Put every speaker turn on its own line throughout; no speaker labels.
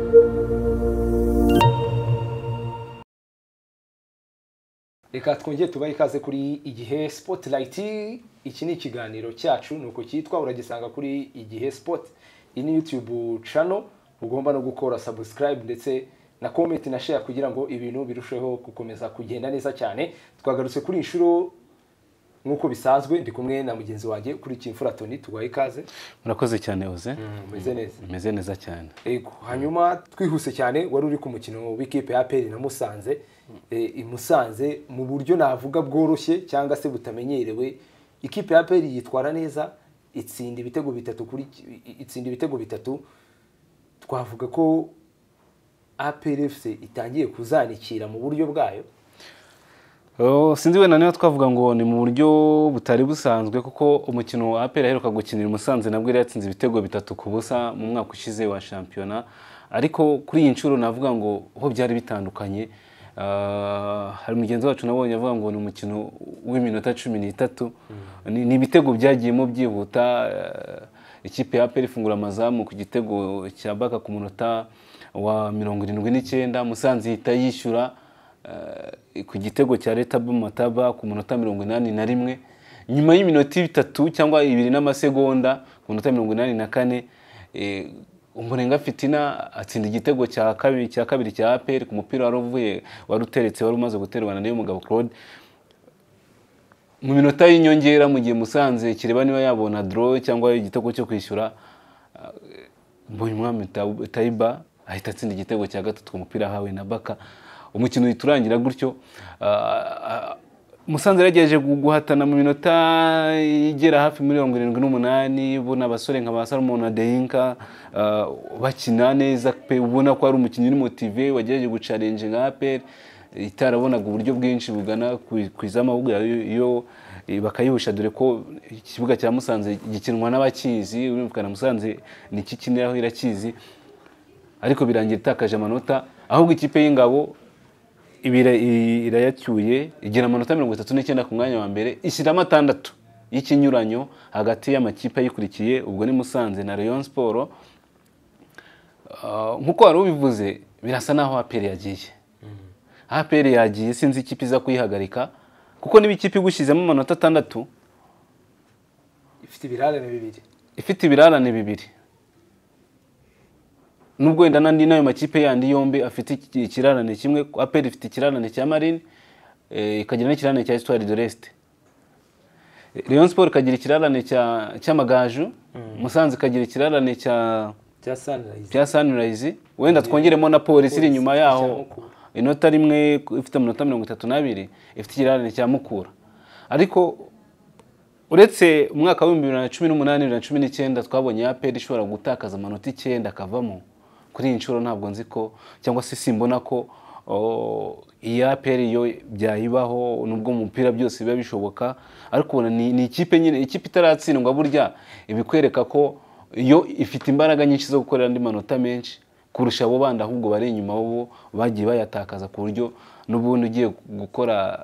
Reka twongeye tubaye ikaze kuri Igihe Spotlight. Iki ni ikiganiro cyacu nuko cyitwa, uragisanga kuri Igihe Spot. Iyi ni YouTube channel, ugomba no gukora subscribe ndetse na comment na share kugira ngo ibintu birusheho gukomeza kugenda neza cyane. Twagarutse kuri inshuro nkuko bisanzwe, ndi kumwe na mugenzi wanjye kuri Kimfura Tony. Tugaye ikaze.
Murakoze cyane Oze.
Meze neza.
Meze neza cyane.
Ego, hanyuma twihuse cyane, wari uri ku mukino w'ikipe ya APR na Musanze. Musanze mu buryo navuga bworoshye cyangwa se butamenyerewe, ikipe ya APR yitwara neza, itsinda ibitego bitatu. Twavuga ko APR FC itangiye kuzanikira mu buryo bwayo.
Sinzi wenda niyo twavuga ngo ni mu buryo butari busanzwe, kuko umukino wa APR aheruka gukinira Musanze nabwo yari yatsinze ibitego 3-0 mu mwaka ushize wa shampiyona. Ariko kuri iyi nshuro navuga ngo ho byari bitandukanye. Hari mugenzi wacu nabonye avuga ngo ni umukino w'iminota 13. Ni ibitego byagiyemo byihuta. Ikipe ya APR ifungura amazamu ku gitego cya Baka ku munota wa 79, Musanze ihita yishyura ku gitego cya Letabo Mataba ku munota 81. Nyuma y'iminota 3 cyangwa 2 n'amasegonda ku munota 84, Umurenga Fitina atsinda igitego cya kabiri cya APR ku mupira wari uteretse wari umaze guterwa na Niyomugabo Claude. Mu minota y'inyongera mu gihe Musanze kireba niba yabona draw cyangwa igitego cyo kwishyura, Mbonyumwami Taiba ahita atsinda igitego cya gatatu ku mupira hawe na Baka. Umukino uhiturangira gutyo. Musanze yaragejeje guhatana mu minota igera hafi 78, ubona abasore nka Salomon na Deinka bakina neza pe, ubona ko ari umukinnyi motive wagejeje guchallenge nka APR itarabonaga uburyo bwinshi bugana kwizama ahubwo yo bakayihusha, dore ko ikibuga cya Musanze gikinwa n'abakizi, urumvikana Musanze ni kikiniraho irakizi, ariko birangira itakaje amanota. Ahubwo ikipe y'Ingabo irayacyuye igira amanota 39 ku mwanya wa mbere, ishyiramo 6 y'ikinyuranyo hagati y'amakipe ayikurikiye, ubwo ni Musanze na Rayon Sport. Nkuko wari ubivuze, birasa naho APR yagiye. APR yagiye, sinzi ikipe iza kuyihagarika, kuko niba ikipe igushyizemo amanota 6 ifite ibirarane bibiri. Nubwo wenda nandi nayo makipe yandi yombi afite ikirarane kimwe, APR ifite ikirarane cya Marine, ikagira n'ikirarane cya Histoire de l'Est. Rayon Sport ikagira ikirarane cya Magaju, Musanze ikagira ikirarane cya Sunrise. Wenda twongeremo na Police iri nyuma yaho, inota rimwe ifite amanota 32, ifite ikirarane cya Mukura. Ariko uretse umwaka wa 2018-2019 twabonye APR ishobora gutakaza amanota 9 akavamo. Kuri inshuro ntabwo nzi ko, cyangwa se simbona ko iyi APR yo byayibaho, nubwo mu mupira byose biba bishoboka. Ariko ni ikipe nyine, ikipe itaratsindwa burya ibikwereka ko yo ifite imbaraga nyinshi zo gukorera andi manota menshi kurusha abo bandi, ahubwo bari inyuma bo bagiye bayatakaza, ku buryo n'ubundi ugiye gukora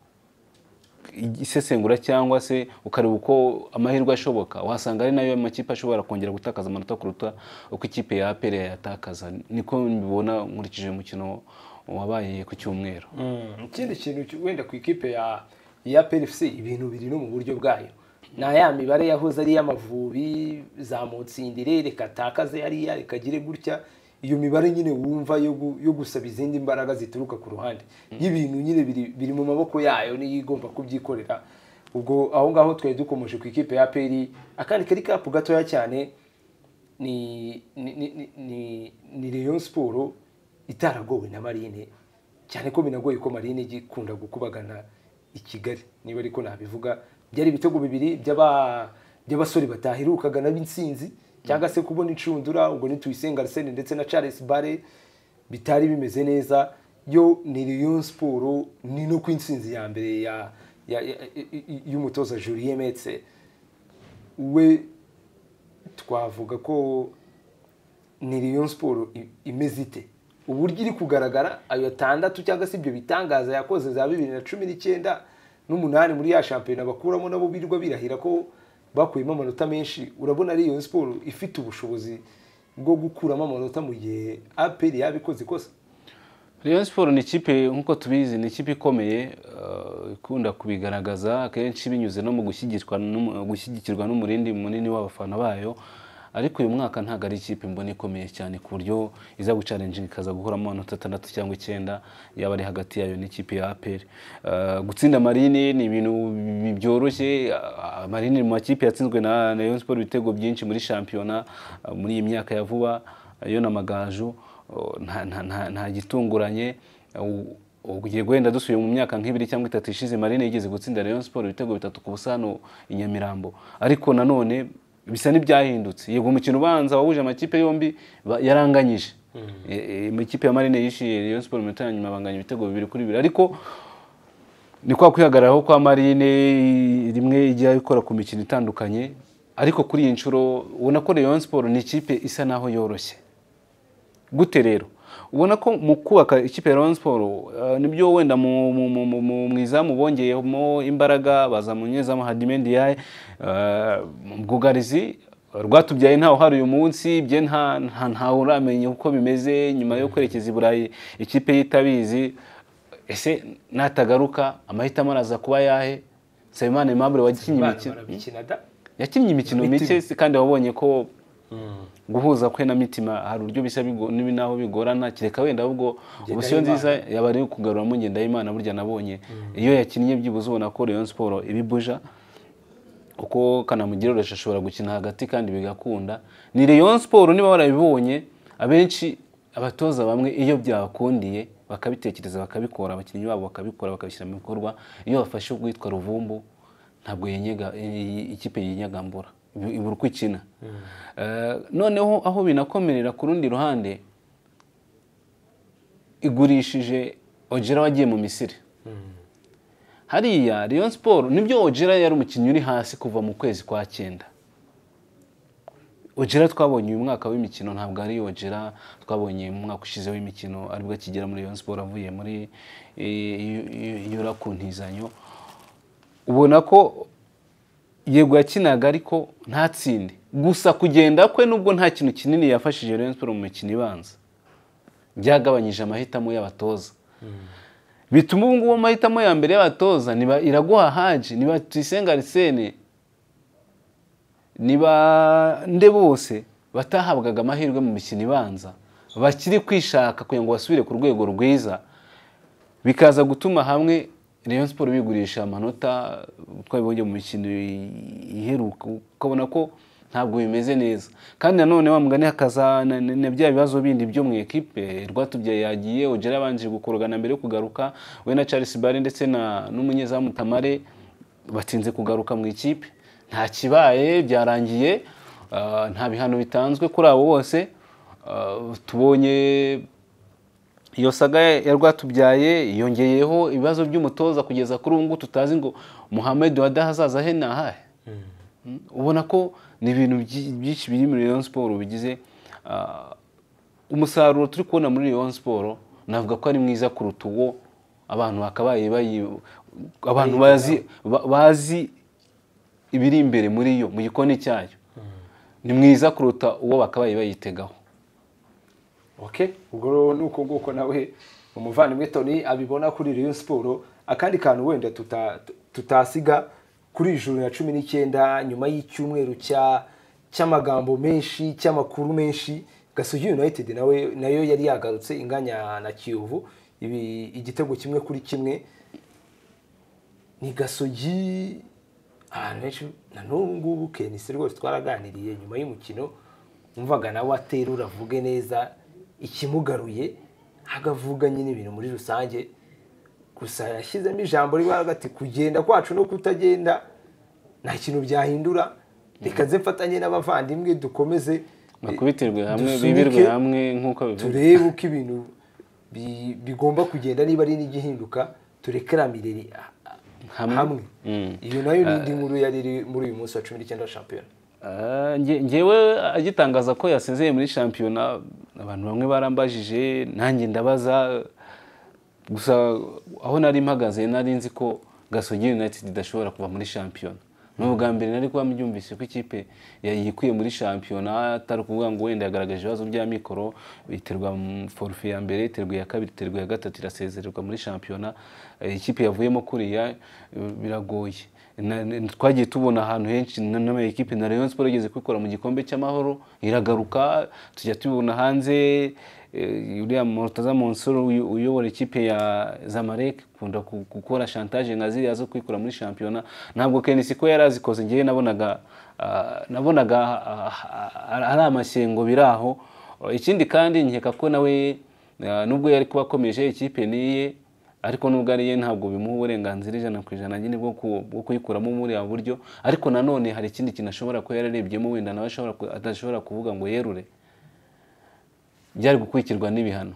isesengura cyangwa se ukareba uko amahirwe ashoboka, wasanga ari nayo amakipe ashobora kongera gutakaza amanota kuruta uko ikipe ya APR yatakaza. Niko mbibona nkurikije umukino wabaye ku cyumweru.
Ikindi kintu wenda ku ikipe ya APR FC, ibintu biri no mu buryo bwayo. Na ya mibare yahoze ari y'Amavubi, za Mutsindire reka takaze ari ikagire gutya, iyo mibare nyine wumva yo gusaba izindi imbaraga zituruka ku ruhande y'ibintu nyine biri mu maboko yayo, ni igomba kubyikorera. Ubwo aho ngaho twaye dukomeje ku ikipe ya APR, akandi kari kapu gatoya cyane ni Rayon Sport itaragowe na Marine, cyane ko binagoye ko Marine igikunda gukubagana i Kigali, niba ariko nabivuga. Byari ibitego bibiri by'abasore batahirukaga n'abinsinzi, cyangwa se kubona incundura, ubwo ni Tuyisenga Arsene ndetse na Charles Bare bitari bimeze neza. Yo ni Rayon Sport ni no kwinsinzi ya mbere y'umutoza Julien Metze. We twavuga ko ni Rayon Sport imeze ite, uburyo iri kugaragara ayo 6 cyangwa se ibyo bitangaza yakoze za 2019 n'umunani muri ya shampiyona bakuramo, nabo birwa birahira ko bakuyemo amanota menshi. Urabona Rayon Sport ifite ubushobozi bwo gukuramo amanota mu gihe APR yabikoze ikosa?
Rayon Sport ni ikipe nk'uko tubizi, ni ikipe ikomeye, ikunda kubigaragaza akenshi binyuze no mu gushyigikirwa n'umurindi munini w'abafana bayo, ariko uyu mwaka ntabwo ari ikipe mbona ikomeye cyane ku buryo iza gucalenjinga ikaza guhoramo amanota 6 cyangwa 9 yaba ari hagati yayo n'ikipe ya APR. Gutsinda Marine ni ibintu byoroshye. Marine mu makipe yatsinzwe na Rayon Sport ibitego byinshi muri shampiyona muri iyi myaka ya vuba, yo na Magaju nta gitunguranye. Ugiye gwenda dusuye mu myaka nk'ibiri cyangwa 3 ishize Marine yigeze gutsinda Rayon Sport ibitego 3-0 hano i Nyamirambo, ariko nanone bisa n'ibyahindutse. Yego umukino ubanza wahuje amakipe yombi yaranganyije, mu ikipe ya Marine yishiye Rayon Sport mu minota nyuma banganya ibitego 2-2, ariko ni kwa kwihagararaho kwa Marine rimwe ijya ikora ku mikino itandukanye, ariko kuri iyi nshuro ubona ko Rayon Sport ni ikipe isa naho yoroshye. Gute rero ubona ko mu kubaka ikipe ya Rayon Sport nibyo wenda mu izamu bongeyemo imbaraga, bazamunyezamo Hadimendi yaye bwugarizi Rwatubyaye ntaho hari uyu munsi, bye nta uramenye uko bimeze nyuma yo kwerekeza i Burayi ikipe yitabizi. Ese natagaruka amahitamo araza kuba yahe? Nsabimana Aimable yakinnye imikino mike kandi wabonye ko guhuza kwe na Mitima hari uryo bisa nibi naho bigorana, kireka wenda ahubwo ubusiyo nziza yabari kugarura mu Ngendahimana. Burya nabonye iyo yakinnye byibuze ubona ko Rayon Sport ibibuja, uko Kanamugire ashobora gukina hagati kandi bigakunda. Ni Rayon Sport niba warabibonye abenshi abatoza bamwe iyo byabakundiye bakabitekereza bakabikora, abakinnyi babo bakabikora bakabishyira mu bikorwa. Iyo bafashe ubwitwa Ruvumbu ntabwo yenyega ikipe yinyagambura ibura uko ikina. Noneho aho binakomerera ku rundi ruhande, igurishije Ojera wagiye mu Misiri. Hariya Rayon Sport nibyo Ojera yari umukinnyi uri hasi kuva mu kwezi kwa 9. Ojera twabonye uyu mwaka w'imikino ntabwo ari Ojera twabonye mu mwaka ushize w'imikino, aribwo akigera muri Rayon Sport avuye muri yura kuntizanyo. Ubona ko yego yakinaga ariko ntatsinde, gusa kugenda kwe nubwo nta kintu kinini yafashije Rayon Sport mu mikino ibanza, byagabanyije amahitamo y'abatoza. Bituma ubu ngubu amahitamo ya mbere y'abatoza niba Iraguha Haji, niba Tuyisenga Arsene, niba nde bose batahabwaga amahirwe mu mikino ibanza, bakiri kwishaka kugira ngo basubire ku rwego rwiza, bikaza gutuma hamwe Rayon Sport bigurisha amanota twabibonye mu mikino iheruka, ukabona ko ntabwo bimeze neza. Kandi nanone wa mugani hakaza na bya bibazo bindi byo mu equipe. Rwatubyaye yagiye, Ojera yabanje gukorogana mbere yo kugaruka, we na Charles Bare ndetse n'umunyezamu Tamare batinze kugaruka mu ikipe. Nta kibaye, byarangiye, nta bihano bitanzwe kuri abo bose. Tubonye iyo saga ya Rwatubyaye yongeyeho ibibazo by'umutoza kugeza kuri ubu tutazi ngo Mohamed Wada hazaza he nahahe. Ubona ko ni ibintu byinshi biri muri Rayon Sport bigize umusaruro turi kubona muri Rayon Sport. Navuga ko ari mwiza kuruta uwo abantu bakabaye abantu bazi ibiri imbere muri yo mu gikoni cyayo. Ni mwiza kuruta uwo bakabaye bayitegaho.
Okay, ubwo nuko nguko nawe umuvandimwe Tony abibona kuri Rayon Sport. Akandi kantu wenda tutasiga kuri ijuru ya 19 nyuma y'icyumweru cy'amagambo menshi, cy'amakuru menshi, Gasogi United nayo yari yagarutse inganya na Kiyovu igitego 1-1. Ni Gasogi benshi na n'ubu Kenisi rwose twaraganiriye nyuma y'umukino, umvaga nawe aterura avuge neza ikimugaruye, hagavuga nyine ibintu muri rusange. Gusa yashyizemo ijambo riba hagati kugenda kwacu no kutagenda nta kintu byahindura, reka nze mfatanye n'abavandimwe dukomeze
bakubitirwe hamwe, bibirwe hamwe nk'uko bivuga,
turebe uko ibintu bigomba kugenda, niba ari n'igihinduka turekeramire hamwe. Iyo nayo n'indi nkuru yari muri uyu munsi wa 19 wa shampiyona.
Ngewe agitangaza ko yasezeye muri shampiyona, abantu bamwe barambajije, nanjye ndabaza. Gusa aho nari mpagaze nari nzi ko Gasogi United idashobora kuva muri shampiyona. n'ubwa mbere nari kuba mbyumvise ko ikipe yikuye muri shampiyona atari ukuvuga ngo wenda yagaragaje ibibazo bya mikoro, iterwa forfait ya mbere, iterwa ya kabiri, iterwa ya gatatu, irasezererwa muri shampiyona. Ikipe yavuyemo kuriya biragoye. Twagiye tubona ahantu henshi n'amakipe na Rayon Sport igeze kwikora mu gikombe cy'amahoro iragaruka, tujya tubona hanze uriya Murtaza Monsoro uyobora ikipe ya Zamalek kunda gukora chantage nka ziriya zo kwikura muri shampiyona. Ntabwo Kenisi ko yarazikoze, ngiye nabonaga ari amashyengo biraho. Ikindi kandi nkeka ko nawe nubwo yari kuba akomeje ikipe niye, ariko nubwo ariye ntabwo bimuha uburenganzira 100% nyine bwo kuyikuramo muri abo buryo. Ariko nanone hari ikindi kintu ashobora ko yararebyemo wenda nawe adashobora kuvuga ngo yerure, byari gukurikirwa n'ibihano.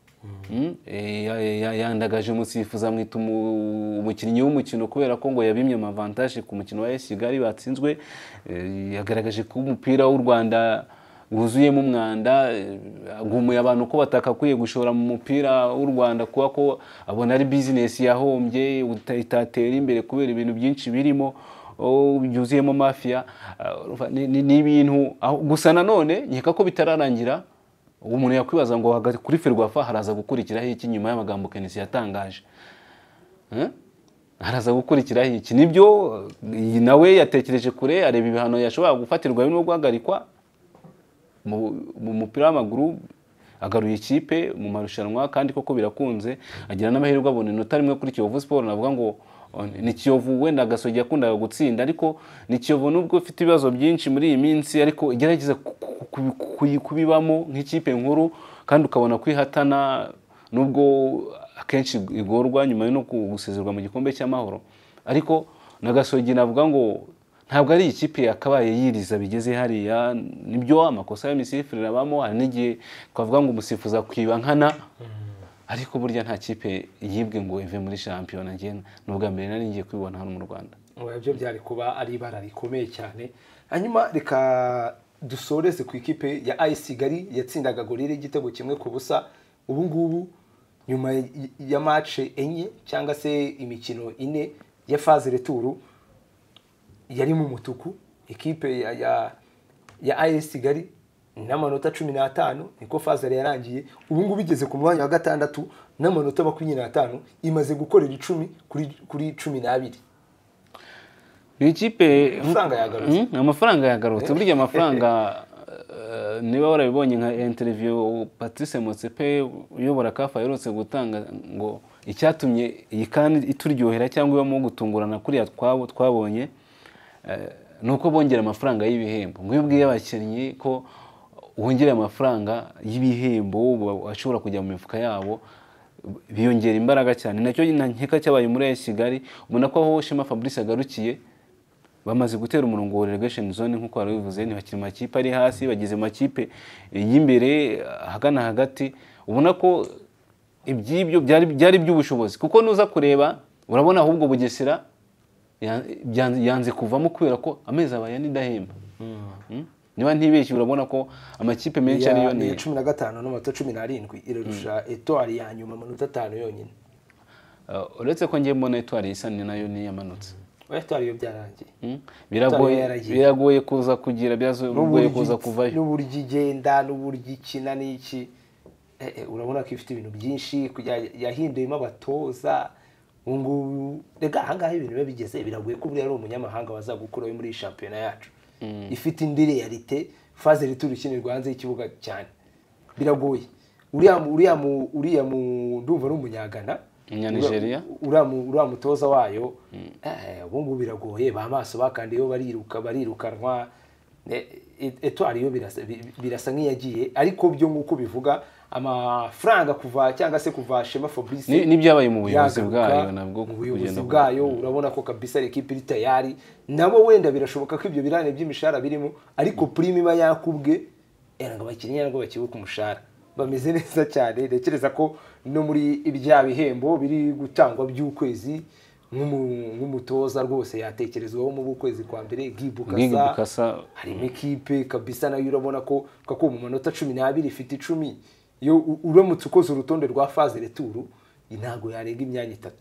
Yandagaje umusifuza mwita umukinnyi w'umukino kubera ko ngo yabimye amavantage ku mukino wa AS Kigali batsinzwe. Yagaragaje ko umupira w'u Rwanda wuzuyemo umwanda, agumuye abantu ko batakakwiye gushora mu mupira w'u Rwanda kuba ko abona ari business yahombye itatera imbere kubera ibintu byinshi birimo byuzuyemo mafia. Ni ibintu gusa nanone nkeka ko bitararangira. Umuntu yakwibaza ngo kuri Ferwafa haraza gukurikiraho iki nyuma y'amagambo Kenisi yatangaje? Haraza gukurikiraho iki? Nibyo nawe yatekereje kure, areba ibihano yashobora gufatirwa no guhagarikwa mu mupira w'amaguru, agaruye ikipe mu marushanwa kandi koko birakunze, agira n'amahirwe abona inota rimwe kuri Kiyovu Sport. Navuga ngo ni Kiyovu wenda Gasogi yakundaga gutsinda, ariko ni Kiyovu nubwo ufite ibibazo byinshi muri iyi minsi, ariko igerageza kubibamo nk'ikipe nkuru kandi ukabona kwihatana nubwo akenshi igorwa nyuma yo gusezerwa mu gikombe cy'amahoro. Ariko na Gasogi navuga ngo ntabwo ari ikipe yakabaye yiriza bigeze hariya. Nibyo amakosa y'amisifurire abamo, hari n'igihe twavuga ngo umusifuza kwiba nkana, ariko burya nta kipe yibwe ngo ive muri shampiyona. Ngena nubwa mbere nari ngiye kwibona hano mu Rwanda.
Ibyo byari kuba ari ibara rikomeye cyane. Hanyuma reka dusoreze ku ikipe ya AS Kigali yatsindaga Gorille igitego kimwe ku busa. Ubu ngubu nyuma ya match enye cyangwa se imikino ine ya phase retour yari mu mutuku, ikipe ya AS Kigali n'amanota 15 niko phase yarangiye. Ubu ngubu bigeze ku mwanya wa gatandatu n'amanota 25, imaze gukorera 10 kuri 12.
Ikipe
amafaranga
yagarutse. Burya amafaranga niba warabibonye nka interview Patrice Motsepe uyobora Kafa yarutse gutanga ngo icyatumye iyi kandi ituryohera cyangwa ibamo gutungurana kuri twabonye nuko bongera amafaranga y'ibihembo. Ngo yubwiye abakinnyi ko wongera amafaranga y'ibihembo ashobora kujya mu mifuka yabo, biyongera imbaraga cyane. Nacyo nkeka cyabaye muri AS Kigali. Ubona ko aho Shema Fabrice agarukiye bamaze gutera umurongo wa relegation zone nkuko barabivuze, ntibakiri makipe ari hasi, bagize makipe y'imbere hagana hagati. Ubona ko ibyibyo byari by'ubushobozi, kuko nuza kureba urabona ahubwo Bugesera yanze kuvamo kubera ko amezi abaye n'idahemba. Niba ntibeshye urabona ko amakipe menshi ariyo ni
15 n'amanota 17 irarusha Etoile ya nyuma amanota 5 yonyine.
Uretse ko ngiye mbona Etoile isani nayo ni yamanutse.
Etoile yo byarangiye.
Biragoye kuza kugira byazogoye kuza kuvayo.
N'uburyo igenda n'uburyo ikina n'iki, urabona ko ifite ibintu byinshi yahinduyemo abatoza. Ngubu rega hangaha ibintu bigeze biragoye ko buri ari umunyamahanga wazagukurayo muri shampiyona yacu. Ifite indi realite, phase retour ikinirwa hanze y'ikibuga cyane. Biragoye. Uriya mu ndumva n'umunyagana
Nigeria,
uriya mutoza wayo ubu ngubu biragoye. Ba maso bakandiyo barirukanwa. Etoile yo birasa nk'iyagiye, ariko byo nguko bivuga amafaranga kuva cyangwa se kuva Shema Fabrice
n'ibyabaye mu buyobozi bwayo nabwo
kugenda bwayo. Urabona ko kabisa equipe iri tayari, nabo wenda birashoboka ko ibyo birane by'imishara birimo, ariko prime iba yakubwe ngo abakinnyi nabwo bakibuka umushara bameze neza cyane. Ntekereza ko no muri ibya bihembo biri gutangwa by'ukwezi nk'umutoza rwose yatekerezwaho mu kwezi kwa mbere. Gibukasa harimo equipe kabisa nayo urabona ko mu manota 12 ifite 10. Yo uramutse ukoze urutonde rwa phase retour ntago yarenga imyanya 3.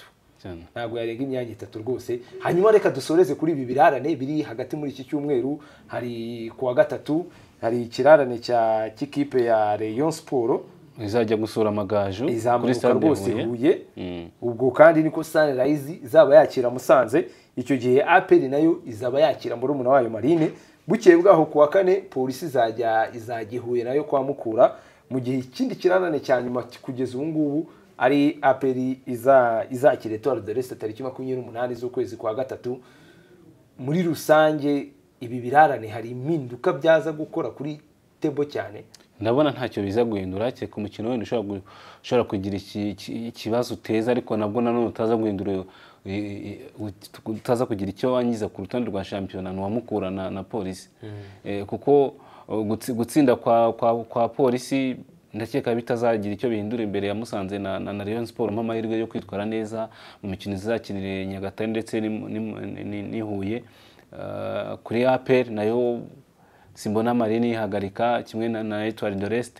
ntabwo yarenga imyanya 3 rwose. Hanyuma reka dusoreze kuri ibi birarane biri hagati muri iki cyumweru. Hari kuwa gatatu hari ikirarane cy'ikipe ya Rayon Sport
izajya gusura Amagaju
kuri stade Huye. Ubwo kandi niko Sunrise izaba yakira Musanze. Icyo gihe APR nayo izaba yakira muri umuna wayo Marine. Bukeye bwaho kuwa kane polisi izajya Huye nayo kwa Mukura. Mu gihe ikindi kirarane cya nyuma kugeza ubu ngubu ari APR izakira Etoile de l'Est tariki 28 z'ukwezi kwa gatatu. Muri rusange ibi birarane hari impinduka byaza gukora kuri tebo cyane.
Ndabona ntacyo biza guhindura cye ku mukino wenda ushobora kugira ikibazo uteza, ariko nabwo nanone utaza guhindura utaza kugira icyo wangiza ku rutonde rwa shampiyona wa Mukura na polisi. Kuko gutsinda kwa polisi ndakeka bitazagira icyo bihindura imbere ya Musanze na Rayon Sport amahirwe yo kwitwara neza mu mikino izakinire Nyagatare ndetse ni Huye. Kuri APR nayo simbona Marine ihagarika kimwe na Etoile de l'Est.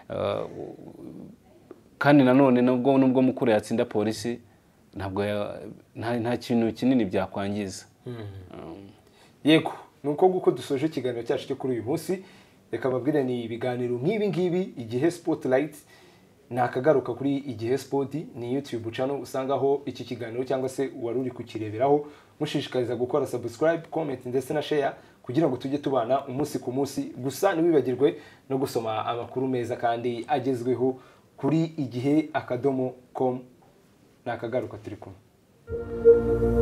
Kandi nanone nubwo Mukura yatsinda polisi ntabwo nta kintu kinini byakwangiza.
Yego nuko guko dusoje ikiganiro cyacu cyo kuri uyu munsi. Reka babwire ni ibiganiro nk'ibi ngibi Igihe Spotlight nakagaruka kuri Igihe Sport ni YouTube channel usangaho iki kiganiro cyangwa se wari uri kukireberaho. Mushishikariza gukora subscribe, comment ndetse na share kugira ngo tujye tubana umunsi ku munsi. Gusa niwibagirwe no gusoma amakuru meza kandi agezweho kuri igihe.com nakagaruka turi kumwe.